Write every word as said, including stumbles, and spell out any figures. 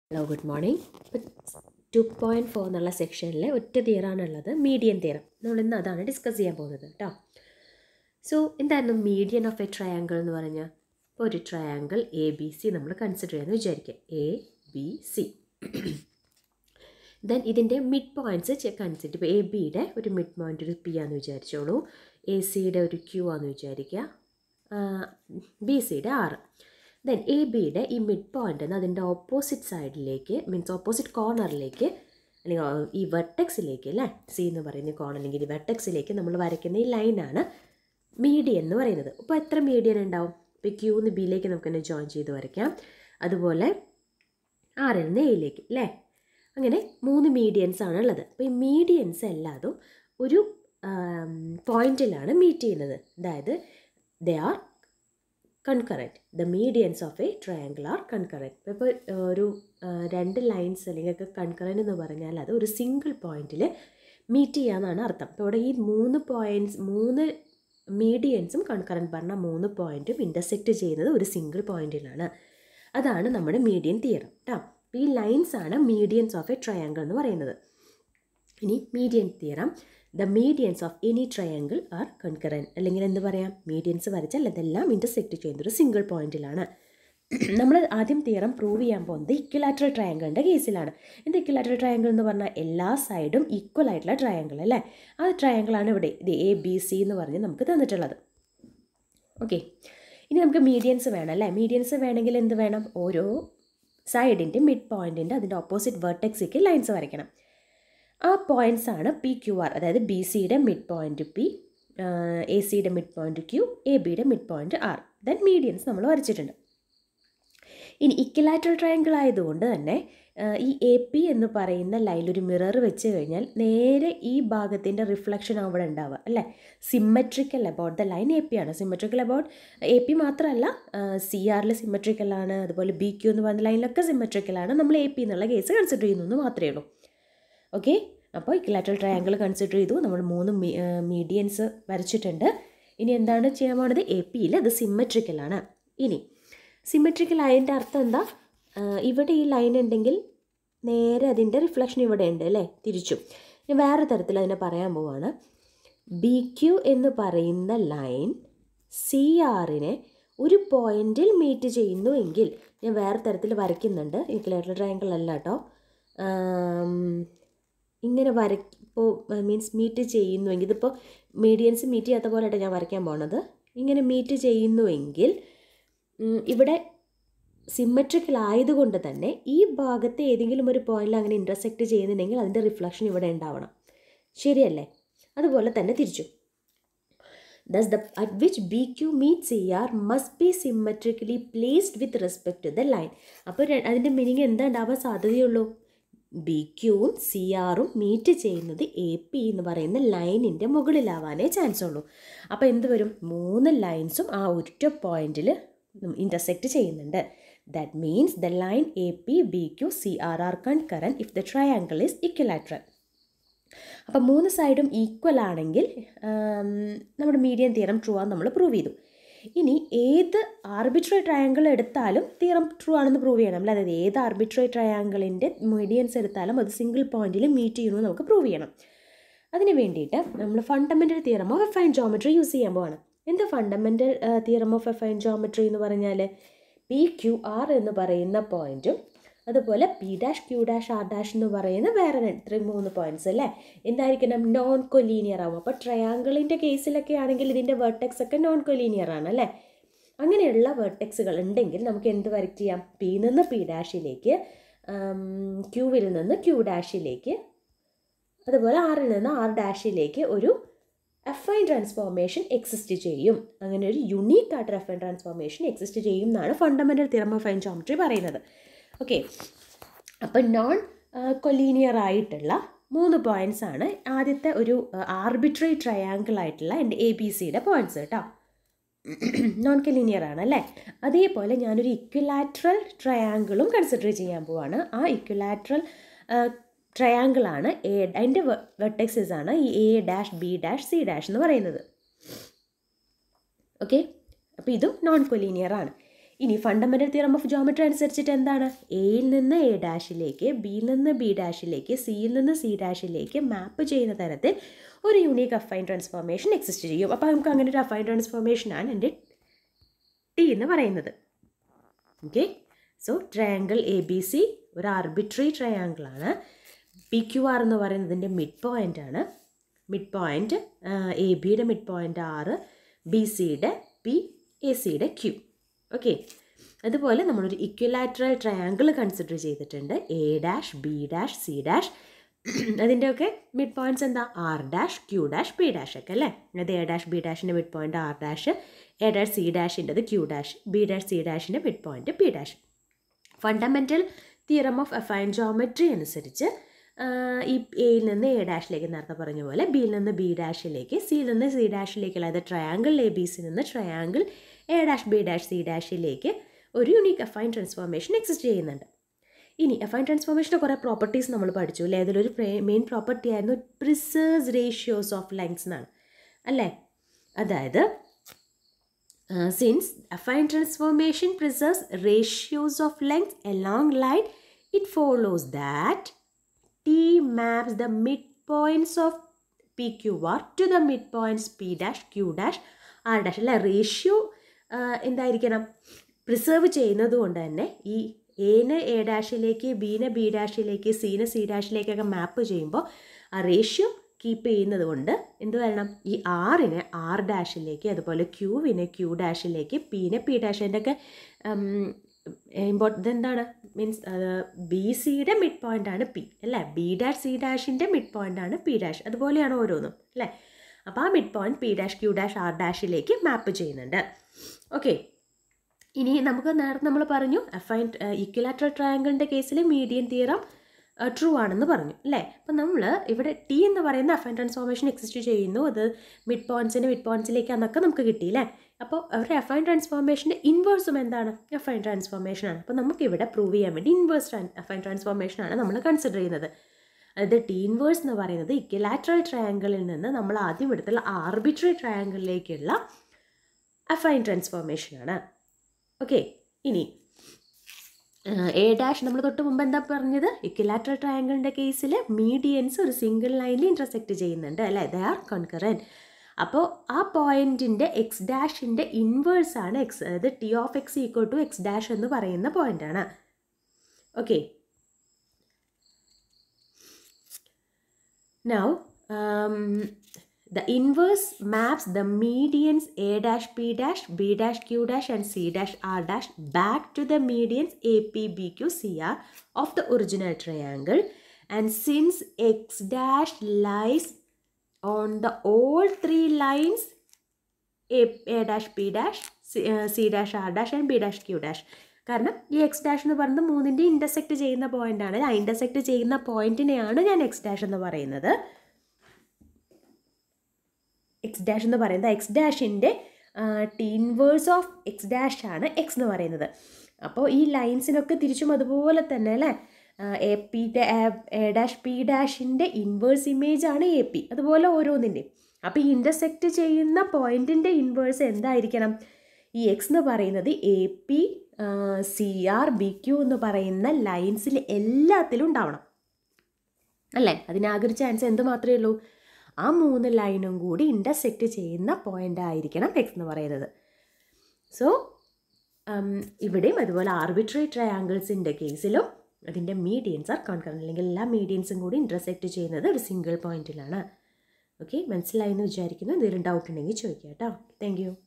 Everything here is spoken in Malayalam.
Hello, good morning. two point four എന്നുള്ള സെക്ഷനിലെ ഒറ്റ തിയറാണുള്ളത്, മീഡിയൻ തിയറം. നമ്മൾ ഇന്ന് അതാണ് ഡിസ്കസ് ചെയ്യാൻ പോകുന്നത് കേട്ടോ. സോ എന്തായിരുന്നു മീഡിയൻ ഓഫ് എ ട്രയാങ്കിൾ എന്ന് പറഞ്ഞാൽ? ഇപ്പോൾ ഒരു ട്രയാങ്കിൾ എ ബി സി നമ്മൾ കൺസിഡർ ചെയ്യാമെന്ന് വിചാരിക്കുക. എ ബി സി ദെൻ ഇതിൻ്റെ മിഡ് പോയിൻറ്റ്സ് കൺസിഡർ. ഇപ്പോൾ എ ബിയുടെ ഒരു മിഡ് പോയിൻ്റ് ഒരു പി ആണെന്ന് വിചാരിച്ചോളൂ, എ സിയുടെ ഒരു ക്യൂ ആണെന്ന് വിചാരിക്കുക, ബി സിയുടെ ആറ്. ദെൻ എ ബിയുടെ ഈ മിഡ് പോയിൻ്റ് എന്ന് അതിൻ്റെ ഓപ്പോസിറ്റ് സൈഡിലേക്ക്, മീൻസ് ഓപ്പോസിറ്റ് കോർണറിലേക്ക്, അല്ലെങ്കിൽ ഈ വെർട്ടെക്സിലേക്ക് അല്ലേ, സി എന്ന് പറയുന്ന കോർണർ അല്ലെങ്കിൽ ഈ വെർട്ടെക്സിലേക്ക് നമ്മൾ വരയ്ക്കുന്ന ഈ ലൈനാണ് മീഡിയൻ എന്ന് പറയുന്നത്. അപ്പോൾ എത്ര മീഡിയൻ ഉണ്ടാവും? ഇപ്പോൾ ക്യൂ നിന്ന് ബിയിലേക്ക് നമുക്ക് തന്നെ ജോയിൻ ചെയ്ത് വരയ്ക്കാം, അതുപോലെ ആറിൽ നിന്ന് എയിലേക്ക് അല്ലേ. അങ്ങനെ മൂന്ന് മീഡിയൻസ് ആണ് ഉള്ളത്. അപ്പോൾ ഈ മീഡിയൻസ് എല്ലാതും ഒരു പോയിന്റിലാണ് മീറ്റ് ചെയ്യുന്നത്. അതായത് they are concurrent. The medians of a triangle are concurrent. ഇപ്പോൾ ഒരു രണ്ട് ലൈൻസ് അല്ലെങ്കിൽ ഒക്കെ കൺകറൻറ്റ് എന്ന് പറഞ്ഞാൽ അത് ഒരു സിംഗിൾ പോയിന്റിൽ മീറ്റ് ചെയ്യാമെന്നാണ് അർത്ഥം. അപ്പോൾ ഇവിടെ ഈ മൂന്ന് പോയിൻറ്റ്സ് മൂന്ന് മീഡിയൻസും കൺകറൻറ്റ് പറഞ്ഞ മൂന്ന് പോയിൻറ്റും ഇൻ്റർസെക്റ്റ് ചെയ്യുന്നത് ഒരു സിംഗിൾ പോയിന്റിലാണ്. അതാണ് നമ്മുടെ മീഡിയൻ തിയറം കേട്ടോ. ഈ ലൈൻസ് ആണ് മീഡിയൻസ് ഓഫ് എ ട്രയാങ്കിൾ എന്ന് പറയുന്നത്. ഇനി median theorem, the medians of any triangle are concurrent. അല്ലെങ്കിൽ എന്ത് പറയാം, മീഡിയൻസ് വരച്ചാൽ അതെല്ലാം ഇൻ്റർസെക്റ്റ് ചെയ്യുന്നത് ഒരു സിംഗിൾ പോയിന്റിലാണ്. നമ്മൾ ആദ്യം തിയറം പ്രൂവ് ചെയ്യാൻ പോകുന്നത് ഇക്വലാറ്ററൽ ട്രയാങ്കിളിൻ്റെ കേസിലാണ്. എന്താ ഇക്വലാറ്ററൽ ട്രയാങ്കിൾ എന്ന് പറഞ്ഞാൽ എല്ലാ സൈഡും ഈക്വൽ ആയിട്ടുള്ള ട്രയാങ്കിൾ അല്ലേ. ആ ട്രയാങ്കിളാണ് ഇവിടെ ഇത് എ ബി സി എന്ന് പറഞ്ഞ് നമുക്ക് തന്നിട്ടുള്ളത്. ഓക്കെ, ഇനി നമുക്ക് മീഡിയൻസ് വേണം അല്ലേ. മീഡിയൻസ് വേണമെങ്കിൽ എന്ത് വേണം? ഓരോ സൈഡിൻ്റെ മിഡ് പോയിൻറ്റിൻ്റെ അതിൻ്റെ ഓപ്പോസിറ്റ് വെർട്ടെക്സിലേക്ക് ലൈൻസ് വരയ്ക്കണം. ആ പോയിൻറ്റ്സ് ആണ് പി ക്യു ആർ. അതായത് ബി സിയുടെ മിഡ് പോയിൻറ്റ് പി, എ സിയുടെ മിഡ് പോയിൻറ്റ് ക്യു, എ ബിയുടെ mid point R. Then medians നമ്മൾ വരച്ചിട്ടുണ്ട്. ഇനി ഇക്വലാറ്ററൽ ട്രയാങ്കിൾ ആയതുകൊണ്ട് തന്നെ ഈ എ പി എന്ന് പറയുന്ന ലൈനിൽ ഒരു മിറർ വെച്ച് കഴിഞ്ഞാൽ നേരെ ഈ ഭാഗത്തിൻ്റെ റിഫ്ലക്ഷൻ അവിടെ ഉണ്ടാവുക അല്ലേ. Symmetrical about the line A P ആണ്. സിമ്മട്രിക്കൽ അബൌട്ട് എ പി മാത്രമല്ല, സി ആറിൽ സിമ്മട്രിക്കലാണ്, അതുപോലെ ബി ക്യു എന്ന് പറയുന്ന ലൈനിലൊക്കെ സിമ്മട്രിക്കലാണ്. നമ്മൾ എ പി എന്നുള്ള കേസ് കൺസിഡർ ചെയ്യുന്നു എന്ന് മാത്രമേ ഉള്ളൂ. ഓക്കെ, അപ്പോൾ ഇക്വലാറ്ററൽ ട്രയാങ്കിൾ കൺസിഡർ ചെയ്തു, നമ്മൾ മൂന്ന് മീഡിയൻസ് വരച്ചിട്ടുണ്ട്. ഇനി എന്താണ് ചെയ്യാൻ പോകുന്നത്? എ പിയിൽ അത് സിമ്മട്രിക്കലാണ്. ഇനി സിമ്മട്രിക്കൽ ആയതിൻ്റെ അർത്ഥം എന്താ? ഇവിടെ ഈ ലൈൻ ഉണ്ടെങ്കിൽ നേരെ അതിൻ്റെ റിഫ്ലക്ഷൻ ഇവിടെ ഉണ്ട് അല്ലേ, തിരിച്ചു. ഞാൻ വേറെ തരത്തിൽ അതിനെ പറയാൻ പോവാണ്. ബി ക്യു എന്ന് പറയുന്ന ലൈൻ സി ആറിനെ ഒരു പോയിന്റിൽ മീറ്റ് ചെയ്യുന്നു എങ്കിൽ, ഞാൻ വേറെ തരത്തിൽ വരയ്ക്കുന്നുണ്ട്, ഇക്വലാറ്ററൽ ട്രയാങ്കിൾ അല്ല കേട്ടോ. ഇങ്ങനെ വര ഇപ്പോൾ മീൻസ് മീറ്റ് ചെയ്യുന്നുവെങ്കിൽ, ഇതിപ്പോൾ മീഡിയൻസ് മീറ്റ് ചെയ്യാത്ത പോലെയായിട്ട് ഞാൻ വരയ്ക്കാൻ പോണത്. ഇങ്ങനെ മീറ്റ് ചെയ്യുന്നുവെങ്കിൽ ഇവിടെ സിമ്മട്രിക്കൽ ആയതുകൊണ്ട് തന്നെ ഈ ഭാഗത്തെ ഏതെങ്കിലും ഒരു പോയിന്റിൽ അങ്ങനെ ഇൻ്റർസെക്റ്റ് ചെയ്യുന്നുണ്ടെങ്കിൽ അതിൻ്റെ റിഫ്ലക്ഷൻ ഇവിടെ ഉണ്ടാവണം. ശരിയല്ലേ? അതുപോലെ തന്നെ തിരിച്ചു. Thus the at which B Q meets C R must be symmetrically placed with respect to the line. അപ്പോൾ അതിൻ്റെ മീനിങ് എന്താ ഉണ്ടാവാൻ സാധ്യതയുള്ളൂ? ബി ക്യൂവും സി ആറും മീറ്റ് ചെയ്യുന്നത് എ പി എന്ന് പറയുന്ന ലൈനിൻ്റെ മുകളിലാവാനേ ചാൻസ് ഉള്ളൂ. അപ്പോൾ എന്ത് വരും? മൂന്ന് ലൈൻസും ആ ഒറ്റ പോയിന്റിൽ ഇൻ്റർസെക്റ്റ് ചെയ്യുന്നുണ്ട്. That means the line A P, B Q, C R are concurrent if the triangle is equilateral. അപ്പോൾ മൂന്ന് സൈഡും ഈക്വൽ ആണെങ്കിൽ നമ്മുടെ മീഡിയൻ തിയറം ട്രൂ ആണെന്ന് നമ്മൾ പ്രൂവ് ചെയ്തു. ഇനി ഏത് ആർബിട്രറി ട്രയാങ്കിൾ എടുത്താലും തിയറം ട്രൂ ആണെന്ന് പ്രൂവ് ചെയ്യണം അല്ലേ. അതായത് ഏത് ആർബിട്രറി ട്രയാങ്കിളിൻ്റെ മീഡിയൻസ് എടുത്താലും അത് സിംഗിൾ പോയിന്റിൽ മീറ്റ് ചെയ്യണമെന്ന് നമുക്ക് പ്രൂവ് ചെയ്യണം. അതിന് വേണ്ടിയിട്ട് നമ്മൾ fundamental theorem of affine geometry use ചെയ്യാൻ പോവാണ്. എന്താ fundamental theorem of affine geometry എന്ന് പറഞ്ഞാൽ? പി ക്യു ആർ എന്ന് പറയുന്ന പോയിൻറ്റും അതുപോലെ P dash Q dash R dash എന്ന് പറയുന്ന വേറെ ഇത്രയും മൂന്ന് പോയിൻറ്റ്സ് അല്ലേ, എന്തായിരിക്കണം? നോൺ കൊലീനിയർ ആവും. അപ്പോൾ ട്രയാങ്കിളിൻ്റെ കേസിലൊക്കെ ആണെങ്കിൽ ഇതിൻ്റെ വെർട്ടെക്സ് ഒക്കെ നോൺ കൊലീനിയർ ആണ് അല്ലേ. അങ്ങനെയുള്ള വെർട്ടെക്സുകൾ ഉണ്ടെങ്കിൽ നമുക്ക് എന്ത് വരയ്ക്ക് ചെയ്യാം? പി നിന്ന് പി ഡാഷിലേക്ക്, ക്യൂവിൽ നിന്ന് ക്യൂ ഡാഷിലേക്ക്, അതുപോലെ ആറിൽ നിന്ന് ആർ ഡാഷിലേക്ക് ഒരു എഫൈൻ ട്രാൻസ്ഫോർമേഷൻ എക്സിസ്റ്റ് ചെയ്യും. അങ്ങനെ ഒരു യുണീക്ക് ആയിട്ട് എഫൈൻ ട്രാൻസ്ഫോർമേഷൻ എക്സിസ്റ്റ് ചെയ്യും എന്നാണ് fundamental theorem of affine geometry പറയുന്നത്. ഓക്കെ, അപ്പോൾ നോൺ കൊലീനിയർ ആയിട്ടുള്ള മൂന്ന് പോയിൻറ്റ്സ് ആണ് ആദ്യത്തെ ഒരു ആർബിട്രറി ട്രയാങ്കിൾ ആയിട്ടുള്ള എൻ്റെ എ ബി സിയുടെ പോയിൻറ്റ്സ് കേട്ടോ. നോൺ കൊലീനിയർ ആണ് അല്ലേ. അതേപോലെ ഞാനൊരു ഇക്വലാറ്ററൽ ട്രയാങ്കിളും കൺസിഡർ ചെയ്യാൻ പോവാണ്. ആ ഇക്വലാറ്ററൽ ട്രയാങ്കിളാണ് എ, അതിൻ്റെ വെർട്ടെക്സസ് ആണ് ഈ A dash B dash C dash എന്ന് പറയുന്നത്. ഓക്കെ, അപ്പോൾ ഇതും നോൺ കൊലീനിയർ ആണ്. ഇനി ഫണ്ടമെൻ്റൽ തിയറം ഓഫ് ജോമെട്രി അനുസരിച്ചിട്ട് എന്താണ്, എയിൽ നിന്ന് എ ഡാഷിലേക്ക്, ബിയിൽ നിന്ന് ബി ഡാഷിലേക്ക്, സിയിൽ നിന്ന് സി ഡാഷിലേക്ക് മാപ്പ് ചെയ്യുന്ന തരത്തിൽ ഒരു യൂണീക്ക് അഫൈൻ ട്രാൻസ്ഫോർമേഷൻ എക്സിസ്റ്റ് ചെയ്യും. അപ്പോൾ നമുക്ക് അങ്ങനെ ഒരു അഫൈൻ ട്രാൻസ്ഫോർമേഷനാണ് എൻ്റെ ടി എന്ന് പറയുന്നത്. Okay, so triangle A B C ഒരു ആർബിട്രറി ട്രയാങ്കിളാണ്. പി ക്യു ആർ എന്ന് പറയുന്നതിൻ്റെ മിഡ് പോയിൻ്റ് ആണ്. മിഡ് പോയിൻ്റ് എ ബിയുടെ മിഡ് പോയിൻ്റ് ആറ്, ബി സിയുടെ പി, എ സിയുടെ ക്യൂ. ഓക്കെ, അതുപോലെ നമ്മളൊരു ഇക്വലാറ്ററൽ ട്രയാങ്കിൾ കൺസിഡർ ചെയ്തിട്ടുണ്ട്. A dash, B dash, C dash. അതിൻ്റെയൊക്കെ മിഡ് പോയിൻറ്റ്സ് എന്താ, R dash, Q dash, P dash ഒക്കെ അല്ലേ. അത് എ ഡാഷ് ബി ഡാഷിൻ്റെ mid point R dash, A dash C ഡാഷിൻ്റെത് Q dash, B dash C ഡാഷിൻ്റെ mid point P dash. Fundamental theorem of affine geometry അനുസരിച്ച് ഈ എയിൽ നിന്ന് എ ഡാഷിലേക്ക് നേരത്തെ പറഞ്ഞ പോലെ, ബിയിൽ നിന്ന് ബി ഡാഷിലേക്ക്, സിയിൽ നിന്ന് സി ഡാഷിലേക്ക്, അതായത് ട്രയാങ്കിൾ എ ബി സിയിൽ നിന്ന് triangle A dash B dash C ഡാഷിലേക്ക് ഒരു യൂണീക്ക് അഫൈൻ ട്രാൻസ്ഫോർമേഷൻ എക്സിസ്റ്റ് ചെയ്യുന്നുണ്ട്. ഇനി അഫൈൻ ട്രാൻസ്ഫോർമേഷൻ്റെ കുറേ പ്രോപ്പർട്ടീസ് നമ്മൾ പഠിച്ചു അല്ലേ. അതിലൊരു മെയിൻ പ്രോപ്പർട്ടി ആയിരുന്നു പ്രിസേഴ്സ് റേഷ്യോസ് ഓഫ് ലെങ്ത്സ് എന്നാണ് അല്ലേ. അതായത് since affine transformation preserves ratios of length along line, it follows that T maps the midpoints of P Q R to the midpoints P dash, Q dash, R dash. അല്ല, റേഷ്യോ എന്തായിരിക്കണം, പ്രിസർവ് ചെയ്യുന്നത് കൊണ്ട് തന്നെ ഈ എന് എ ഡാഷിലേക്ക്, ബിനെ ബി ഡാഷിലേക്ക്, സിനെ സി ഡാഷിലേക്കൊക്കെ മാപ്പ് ചെയ്യുമ്പോൾ ആ റേഷ്യോ കീപ്പ് ചെയ്യുന്നത് കൊണ്ട് എന്ത് വരണം, ഈ ആറിനെ ആർ ഡാഷിലേക്ക്, അതുപോലെ ക്യൂവിനെ ക്യൂ ഡാഷിലേക്ക്, പിനെ പി ഡാഷിൻ്റെ ഒക്കെ ഇമ്പോർട്ടൻ്റ് എന്താണ്, മീൻസ് ബി സിയുടെ മിഡ് പോയിൻ്റ് ആണ് പി അല്ലേ, ബി ഡാഷ് സി ഡാഷിൻ്റെ മിഡ് പോയിൻ്റ് ആണ് പി ഡാഷ്. അതുപോലെയാണ് ഓരോന്നും അല്ലേ. അപ്പോൾ ആ mid point P dash Q dash R ഡാഷിലേക്ക് മാപ്പ് ചെയ്യുന്നുണ്ട്. ഓക്കെ, ഇനി നമുക്ക് നേരത്തെ നമ്മൾ പറഞ്ഞു അഫൈൻ ഇക്വലാറ്ററൽ ട്രയാങ്കിളിൻ്റെ കേസിൽ മീഡിയൻ തിയറം ട്രൂ ആണെന്ന് പറഞ്ഞു അല്ലേ. അപ്പം നമ്മൾ ഇവിടെ ടി എന്ന് പറയുന്ന അഫൈൻ ട്രാൻസ്ഫോർമേഷൻ എക്സിസ്റ്റ് ചെയ്യുന്നു, അത് മിഡ് പോയിൻറ്റ്സിൻ്റെ മിഡ് പോയിൻറ്റ്സിലേക്ക് എന്നൊക്കെ നമുക്ക് കിട്ടിയില്ലേ. അപ്പോൾ ഒരു അഫൈൻ ട്രാൻസ്ഫോർമേഷൻ്റെ ഇൻവേഴ്സും എന്താണ്, അഫൈൻ ട്രാൻസ്ഫോർമേഷനാണ്. അപ്പോൾ നമുക്കിവിടെ പ്രൂവ് ചെയ്യാൻ വേണ്ടി ഇൻവേഴ്സ് അഫൈൻ ട്രാൻസ്ഫോർമേഷനാണ് നമ്മൾ കൺസിഡർ ചെയ്യുന്നത്. അതായത് ടി ഇൻവേഴ്സ് എന്ന് പറയുന്നത് ഇക്വലാറ്ററൽ ട്രയാങ്കിളിൽ നിന്ന് നമ്മൾ ആദ്യം എടുത്തുള്ള ആർബിട്രറി ട്രയാങ്കിളിലേക്കുള്ള അഫൈൻ ട്രാൻസ്ഫോർമേഷനാണ്. ഓക്കെ, ഇനി എ ഡാഷ് നമ്മൾ തൊട്ട് മുമ്പ് എന്താ പറഞ്ഞത്, ഇക്വലാറ്ററൽ ട്രയാങ്കിളിൻ്റെ കേസിൽ മീഡിയൻസ് ഒരു സിംഗിൾ ലൈനിൽ ഇൻ്റർസെക്റ്റ് ചെയ്യുന്നുണ്ട് അല്ലേ, ദേ ആർ കോൺകറൻറ്റ്. അപ്പോൾ ആ പോയിൻറ്റിൻ്റെ എക്സ് ഡാഷിൻ്റെ ഇൻവേഴ്സ് ആണ് എക്സ്, അതായത് T of X equal to X dash എന്ന് പറയുന്ന പോയിൻ്റാണ്. Okay, now the inverse maps the medians A dash P dash, B dash Q dash and C dash R dash back to the medians A P, B Q, C R of the original triangle. And since X dash lies on the all three lines A, A dash P dash, C, uh, C dash R dash and B dash Q dash. കാരണം ഈ എക്സ് ഡാഷ് എന്ന് പറയുന്നത് മൂന്നിൻ്റെ ഇൻ്റർസെക്റ്റ് ചെയ്യുന്ന പോയിൻ്റാണ്. ആ ഇൻ്റർസെക്റ്റ് ചെയ്യുന്ന പോയിൻറ്റിനെയാണ് ഞാൻ എക്സ് ഡാഷ് എന്ന് പറയുന്നത്. എക്സ് ഡാഷ് എന്ന് പറയുന്നത് എക്സ് ഡാഷിൻ്റെ T inverse of X dash ആണ് എക്സ് എന്ന് പറയുന്നത്. അപ്പോൾ ഈ ലൈൻസിനൊക്കെ തിരിച്ചും അതുപോലെ തന്നെ അല്ലേ, A P A dash P ഡാഷിൻ്റെ ഇൻവേഴ്സ് ഇമേജ് ആണ് എ പി, അതുപോലെ ഓരോന്നിൻ്റെയും. അപ്പോൾ ഈ ഇൻ്റർസെക്റ്റ് ചെയ്യുന്ന പോയിൻറ്റിൻ്റെ ഇൻവേഴ്സ് എന്തായിരിക്കണം, ഈ എക്സ് എന്ന് പറയുന്നത് A P, C R, B Q എന്ന് പറയുന്ന ലൈൻസിൽ എല്ലാത്തിലും ഉണ്ടാവണം അല്ലേ. അതിനാകെ ഒരു ചാൻസ് എന്ത് മാത്രമേ ഉള്ളൂ, ആ മൂന്ന് ലൈനും കൂടി ഇൻ്റർസെക്റ്റ് ചെയ്യുന്ന പോയിൻ്റ് ആയിരിക്കണം എക്സ് എന്ന് പറയുന്നത്. സോ ഇവിടെയും അതുപോലെ ആർബിട്രറി ട്രയാങ്കിൾസിൻ്റെ കേസിലും അതിൻ്റെ മീഡിയൻസ് ആർ കോൺകറൻറ്റ്, അല്ലെങ്കിൽ എല്ലാ മീഡിയൻസും കൂടി ഇൻ്റർസെക്റ്റ് ചെയ്യുന്നത് ഒരു സിംഗിൾ പോയിൻറ്റിലാണ്. ഓക്കെ, മനസ്സിലായെന്ന് വിചാരിക്കുന്നു. എന്തെങ്കിലും ഡൗട്ട് ഉണ്ടെങ്കിൽ ചോദിക്കാം കേട്ടോ. Thank U.